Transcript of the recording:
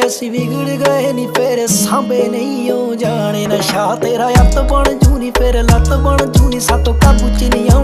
असी बिगड़ गए नी फिर सांभे नहीं हो जाने नशा तेरा अत बन जू नी फिर लत बन जू नी सातों काबू च नहीं